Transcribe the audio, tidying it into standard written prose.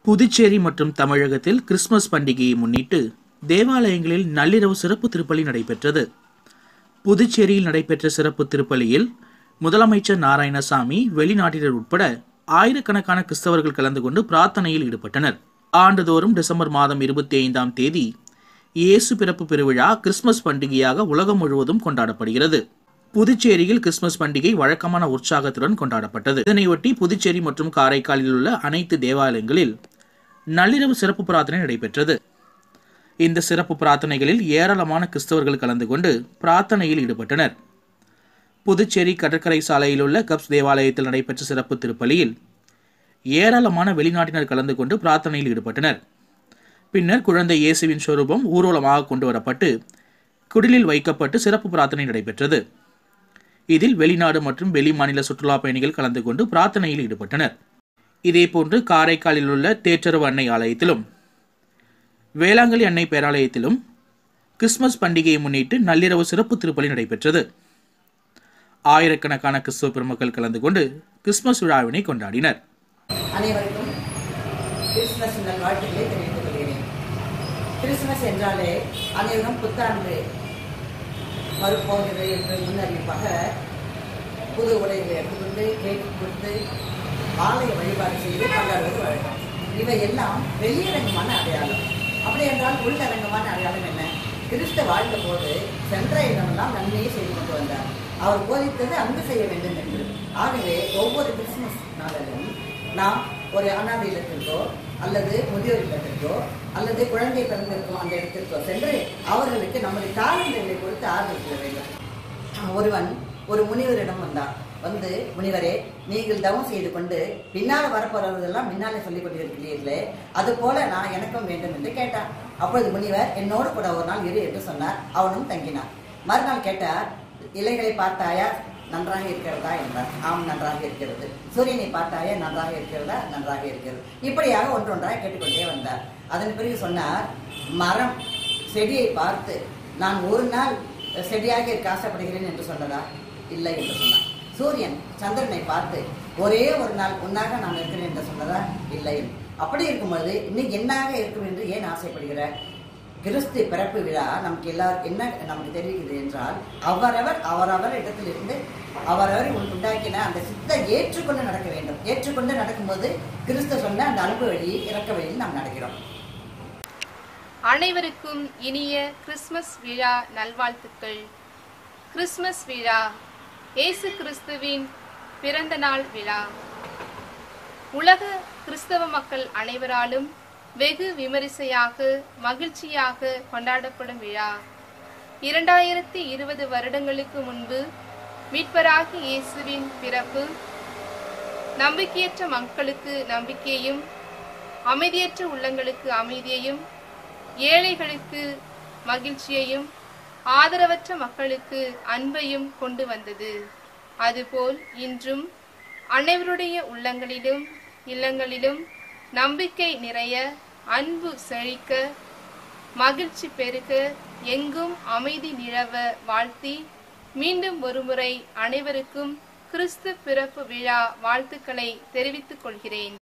புதுச்சேரி மற்றும் தமிழகத்தில் கிறிஸ்துமஸ் பண்டிகையை முன்னிட்டு தேவாலயங்களில் நள்ளிரவு சிறப்பு திருப்பலி நடைபெற்றது. புதுச்சேரியில் நடைபெற்ற சிறப்பு திருப்பலியில் முதலமைச்சர் நாராயணசாமி, வெளிநாட்டினர் உட்பட ஆயிரக்கணக்கான கிறிஸ்தவர்கள் கலந்து கொண்டு பிரார்த்தனையில் ஈடுபட்டனர். ஆண்டுதோறும் டிசம்பர் மாதம் 25ஆம் தேதி இயேசு பிறப்பு பெருவிழா கிறிஸ்துமஸ் பண்டிகையாக உலகம் முழுவதும் கொண்டாடப்படுகிறது. புதுச்சேரியில் கிறிஸ்துமஸ் பண்டிகை வழக்கமான உற்சாகத்துடன் கொண்டாடப்பட்டது. இதனையொட்டி புதுச்சேரி மற்றும் காரைக்காலில் உள்ள அனைத்து தேவாலயங்களில் நள்ளிரவு சிறப்பு பிரார்த்தனை நடைபெற்றது. இந்த சிறப்பு பிரார்த்தனைகளில் ஏராளமான கிறிஸ்தவர்கள் கலந்து கொண்டு பிரார்த்தனையில் ஈடுபட்டனர். புதுச்சேரி கடற்கரை சாலையில் உள்ள கப்ஸ் தேவாலயத்தில் நடைபெற்ற சிறப்பு திருப்பலியில் ஏராளமான வெளிநாட்டினர் கலந்து கொண்டு பிரார்த்தனையில் ஈடுபட்டனர். பின்னர் குழந்தை இயேசுவின் சொரூபம் ஊர்வலமாக கொண்டு வரப்பட்டு குடிலில் வைக்கப்பட்டு சிறப்பு பிரார்த்தனை நடைபெற்றது. இதில் வெளிநாடு மற்றும் வெளி மாநில சுற்றுலா பயணிகள் கலந்து கொண்டு பிரார்த்தனையில் ஈடுபட்டனர். இதேபோன்று காரைக்காலில் உள்ள தேற்றரவு அன்னை ஆலயத்திலும் வேளாங்கண்ணி அன்னை பேராலயத்திலும் கிறிஸ்துமஸ் பண்டிகையை முன்னிட்டு நள்ளிரவு சிறப்பு திருப்பலி நடைபெற்றது. ஆயிரக்கணக்கான கிறிஸ்துவ பெருமக்கள் கலந்து கொண்டு கிறிஸ்துமஸ் விழாவினை கொண்டாடினர். அனைவருக்கும் கிறிஸ்துமஸ் வாழ்த்துக்களை தெரிவித்துக் கொள்கிறேன். கிறிஸ்துமஸ் என்றாலே அனைவரும் புத்தாண்டு வரப்போகிறது என்று முன்னறிவிப்பாக புது உடைகளை எடுத்துக்கொண்டு கேக் கொடுத்து ஆலய வழிபாடு செய்து கொண்டாடுவது வழக்கம். இவை எல்லாம் வெளியரங்கமான அடையாளம். அப்படி என்றால் உள்ளரங்கமான அடையாளம் என்ன? கிறிஸ்து வாழ்ந்த போது சென்ற இடமெல்லாம் நன்மையை செய்து கொண்டு வந்தார். அவர் போதித்தது அன்பு செய்ய வேண்டும் என்று. ஆகவே ஒவ்வொரு கிறிஸ்துமஸ் நாளிலும் நாம் ஒரு அனாதை இல்லத்திற்கோ அல்லது முதியோர் இல்லத்திற்கோ அல்லது குழந்தை பிறந்திருக்கோ அந்த இடத்திற்கோ சென்று அவர்களுக்கு நம்முடைய தாளந்துகளை கொடுத்து ஆறுதல் செய்ய வேண்டும். ஒருவன் ஒரு முனிவரிடம் வந்து முனிவரே, நீங்கள் தவம் செய்து கொண்டு பின்னால் வரப்போறதெல்லாம் முன்னாலே சொல்லிக் கொண்டிருக்கிறீர்களே, அது போல நான் எனக்கும் வேண்டும் என்று கேட்டான். அப்பொழுது முனிவர் என்னோடு கூட ஒரு நாள் இரு என்று சொன்னார். அவனும் தங்கினான். மறுநாள் கேட்டார், இலைகளை பார்த்தாயா, நன்றாக இருக்கிறதா என்றார். ஆம், நன்றாக இருக்கிறது. சூரியனை பார்த்தாயா, நன்றாக இருக்கிறதா? நன்றாக இருக்கிறது. இப்படியாக ஒன்றொன்றாக கேட்டுக்கொண்டே வந்தார். அதன் பிறகு சொன்னார், மரம் செடியை பார்த்து நான் ஒரு நாள் செடியாக இருக்க ஆசைப்படுகிறேன் என்று சொன்னதா? இல்லை என்று சொன்னார். சூரியன் சந்திரனை பார்த்து ஒரே ஒரு நாள் ஒன்னாக நான் இருக்கிறேன் என்று சொன்னதா? இல்லை. அப்படி இருக்கும்போது இன்னும் என்னாக இருக்கும் என்று ஏன் ஆசைப்படுகிறார்? கிறிஸ்து பிறப்பு விழா நமக்கு என்ன நமக்கு தெரிவிக்கிறது என்றால், அவரவர் இடத்திலிருந்து அவரவர் உண்டாக்கின அந்த சித்தை ஏற்றுக்கொண்டு நடக்க வேண்டும். ஏற்றுக்கொண்டு நடக்கும்போது கிறிஸ்து சொன்ன அந்த அனுப்பு வழி இறக்க வழியில் நாம் நடக்கிறோம். அனைவருக்கும் இனிய கிறிஸ்துமஸ் விழா நல்வாழ்த்துக்கள். கிறிஸ்துமஸ் விழா இயேசு கிறிஸ்துவின் பிறந்த நாள் விழா உலக கிறிஸ்தவ மக்கள் அனைவராலும் வெகு விமரிசையாக மகிழ்ச்சியாக கொண்டாடப்படும் விழா. 2020 வருடங்களுக்கு முன்பு மீட்பராகி இயேசுவின் பிறப்பு நம்பிக்கையற்ற மக்களுக்கு நம்பிக்கையையும், அமைதியற்ற உள்ளங்களுக்கு அமைதியையும், ஏழைகளுக்கு மகிழ்ச்சியையும், ஆதரவற்ற மக்களுக்கு அன்பையும் கொண்டு வந்தது. அதுபோல் இன்றும் அனைவருடைய உள்ளங்களிலும் இல்லங்களிலும் நம்பிக்கை நிறைய, அன்பு செழிக்க, மகிழ்ச்சி பெருக, எங்கும் அமைதி நிலவ வாழ்த்தி மீண்டும் ஒருமுறை அனைவருக்கும் கிறிஸ்து பிறப்பு விழா வாழ்த்துக்களை தெரிவித்துக் கொள்கிறேன்.